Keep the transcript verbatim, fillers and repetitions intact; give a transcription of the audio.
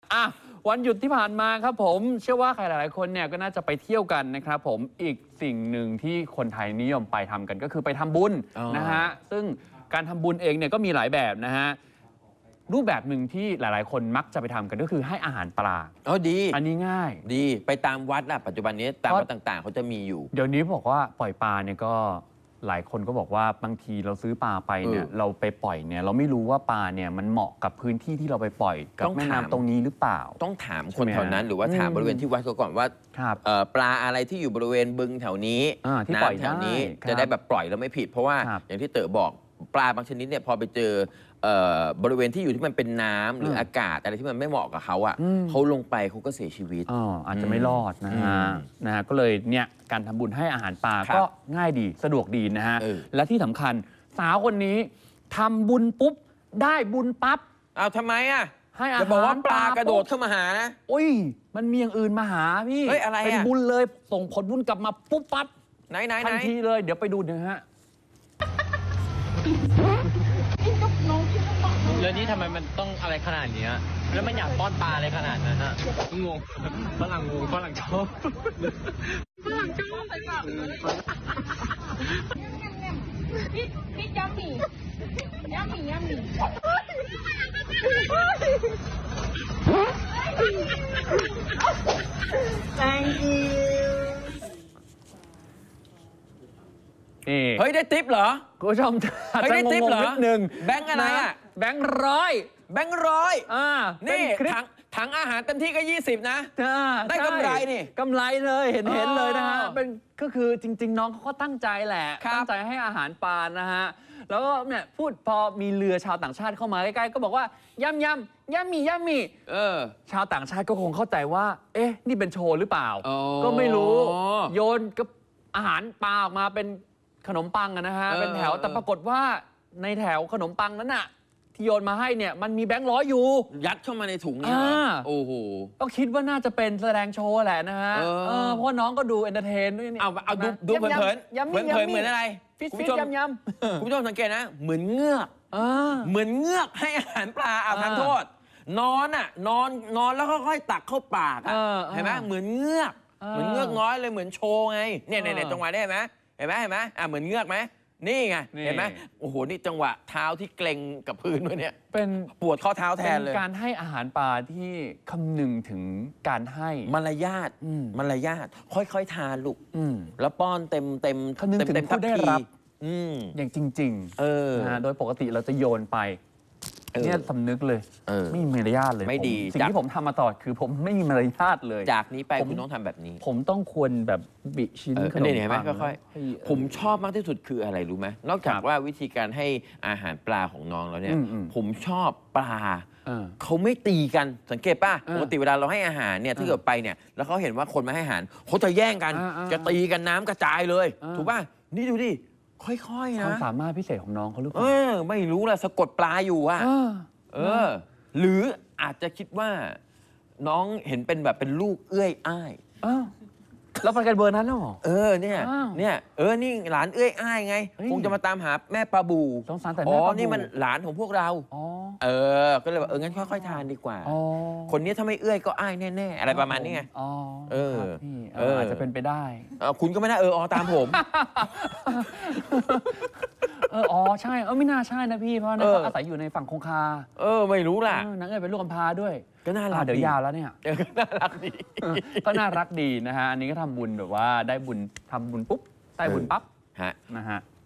อ่ะวันหยุดที่ผ่านมาครับผมเชื่อว่าใครหลายๆคนเนี่ยก็น่าจะไปเที่ยวกันนะครับผมอีกสิ่งหนึ่งที่คนไทยนิยมไปทำกันก็คือไปทำบุญนะฮะซึ่งการทำบุญเองเนี่ยก็มีหลายแบบนะฮะรูปแบบหนึ่งที่หลายๆคนมักจะไปทำกันก็คือให้อาหารปลาอ๋อดีอันนี้ง่ายดีไปตามวัดอะปัจจุบันนี้ตามวัดต่างๆเขาจะมีอยู่เดี๋ยวนี้บอกว่าปล่อยปลาเนี่ยก็หลายคนก็บอกว่าบางทีเราซื้อปลาไปเนี่ยเราไปปล่อยเนี่ยเราไม่รู้ว่าปลาเนี่ยมันเหมาะกับพื้นที่ที่เราไปปล่อยกับแม่น้ำตรงนี้หรือเปล่าต้องถามคนแถวนั้นหรือว่าถามบริเวณที่วัดเขาก่อนว่าปลาอะไรที่อยู่บริเวณบึงแถวนี้น้ำแถวนี้จะได้แบบปล่อยแล้วไม่ผิดเพราะว่าอย่างที่เต๋อบอกปลาบางชนิดเนี่ยพอไปเจอบริเวณที่อยู่ที่มันเป็นน้ำหรืออากาศอะไรที่มันไม่เหมาะกับเขาอ่ะเขาลงไปเขาก็เสียชีวิตอ๋ออาจจะไม่รอดนะฮะนะฮะก็เลยเนี่ยการทำบุญให้อาหารปลาก็ง่ายดีสะดวกดีนะฮะและที่สำคัญสาวคนนี้ทำบุญปุ๊บได้บุญปั๊บเอาทำไมอ่ะให้อาหารจะบอกว่าปลากระโดดเข้ามาหานะอุ้ยมันมีอย่างอื่นมาหาพี่เฮ้ยอะไรเป็นบุญเลยส่งผลบุญกลับมาปุ๊บปั๊บไหนไหนทันทีเลยเดี๋ยวไปดูนะฮะแล้วนี่ทำไมมันต้องอะไรขนาดนี้แล้วมันอยากป้อนปลาอะไรขนาดนั้นอะงงฝรั่งงงฝรั่งชอบฝรั่งชอบใส่ปากพี่พี่ยัมมี่ยัมมี่ยัมมี่ Thank you เฮ้ยได้ทิปเหรอคุณผู้ชมเฮ้ยได้ทิปเหรอนิดนึงแบงค์อะไรอ่ะแบงค์ร้อยแบงค์ร้อยอ่านี่ถังถังอาหารเต็มที่ก็ยี่สิบนะได้กำไรนี่กำไรเลยเห็นเห็นเลยนะฮะเป็นก็คือจริงๆน้องเขาก็ตั้งใจแหละตั้งใจให้อาหารปลานะฮะแล้วก็เนี่ยพูดพอมีเรือชาวต่างชาติเข้ามาใกล้ๆก็บอกว่าย่ำย่ำย่ำมีย่ำมีเออชาวต่างชาติก็คงเข้าใจว่าเอ๊ะนี่เป็นโชว์หรือเปล่าก็ไม่รู้โยนกับอาหารปลาออกมาเป็นขนมปังนะฮะเป็นแถวแต่ปรากฏว่าในแถวขนมปังนั้นน่ะที่โยนมาให้เนี่ยมันมีแบงค์ร้อยอยู่ยัดเข้ามาในถุงเนี่ยโอ้โหก็คิดว่าน่าจะเป็นแสดงโชว์แหละนะฮะเพราะน้องก็ดูเอนเตอร์เทนด้วยนี่เอาเอาดูดูเพลินๆเพลินๆเหมือนอะไรคุณผู้ชมยำคุณผู้ชมสังเกตนะเหมือนเงือกเหมือนเงือกให้อาหารปลาเอาทานโทษนอนอ่ะนอนนอนแล้วค่อยๆตักเข้าปากอ่ะเห็นไหมเหมือนเงือกเหมือนเงือกน้อยเลยเหมือนโชว์ไงเนี่ยเนี่ยจังหวะได้ไหมเห็นไหมเห็นไหมอ่ะเหมือนเงือกไหมนี่ไงเห็นไหมโอ้โหนี่จังหวะเท้าที่เกร็งกับพื้นด้วยเนี่ยเป็นปวดข้อเท้าแทนเลยเป็นการให้อาหารปลาที่คำนึงถึงการให้มารยาทมารยาทค่อยๆทานลูกแล้วป้อนเต็มเต็มคำนึงถึงผู้ได้รับอย่างจริงๆเออโดยปกติเราจะโยนไปเนี่ยสำนึกเลยไม่มีมารยาทเลยไม่ดีสิ่งที่ผมทำมาตลอดคือผมไม่มีมารยาทเลยจากนี้ไปคุณต้องทำแบบนี้ผมต้องควรแบบบิชิ้นขนมปังค่อยๆผมชอบมากที่สุดคืออะไรรู้ไหมนอกจากว่าวิธีการให้อาหารปลาของน้องแล้วเนี่ยผมชอบปลาเขาไม่ตีกันสังเกตป่ะปกติเวลาเราให้อาหารเนี่ยถ้าเกิดไปเนี่ยแล้วเขาเห็นว่าคนมาให้อาหารเขาจะแย่งกันจะตีกันน้ำกระจายเลยถูกป่ะนี่ดูดิค่อยๆนะความสามารถพิเศษของน้องเขาหรือเปล่าเออไม่รู้แหละสะกดปลาอยู่อ่ะเออหรืออาจจะคิดว่าน้องเห็นเป็นแบบเป็นลูกเอื้อยอ้ายแล้วไปกันเบอร์นั้นหรอเออเนี่ยเนี่ยเออนี่หลานเอื้อยอ้ายไงคงจะมาตามหาแม่ปลาบูสงสารแต่แม่ปลาบูอ๋อนี่มันหลานของพวกเราเออก็เลยว่าเอองั้นค่อยๆทานดีกว่าคนนี้ถ้าไม่เอื้อยก็อ้ายแน่ๆอะไรประมาณนี้ไงเออเอออาจจะเป็นไปได้คุณก็ไม่ได้เอออ๋อตามผมเอออ๋อใช่เออไม่น่าใช่นะพี่เพราะนั่นเขาอาศัยอยู่ในฝั่งคงคาเออไม่รู้ล่ะนังเอ๋ยเป็นลูกกำพร้าด้วยก็น่ารักเดี๋ยวยาวแล้วเนี่ยก็น่ารักดีก็น่ารักดีนะฮะอันนี้ก็ทำบุญแบบว่าได้บุญทำบุญปุ๊บได้บุญปั๊บฮะนะฮะ